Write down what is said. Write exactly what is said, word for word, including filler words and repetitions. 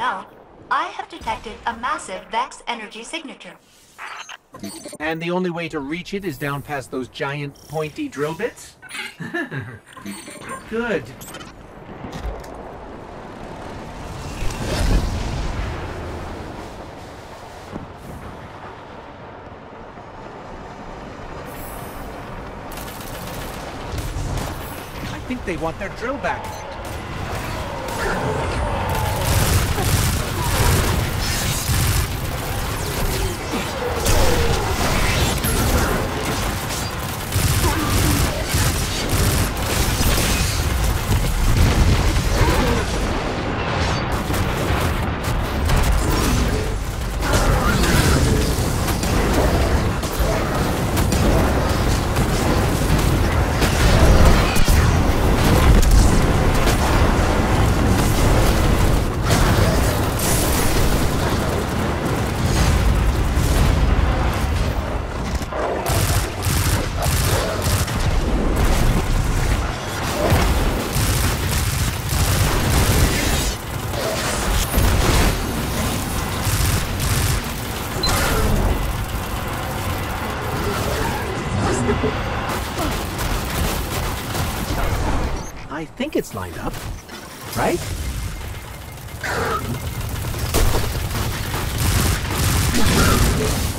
know, I have detected a massive Vex energy signature. And the only way to reach it is down past those giant pointy drill bits? Good. I think they want their drill back. I think it's lined up, right? You